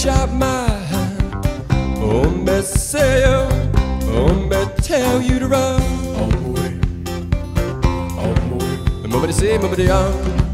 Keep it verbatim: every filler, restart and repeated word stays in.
out my hand. Oh, me say yo, oh, me tell you to run. On my way, on my way. Mama say, mama say,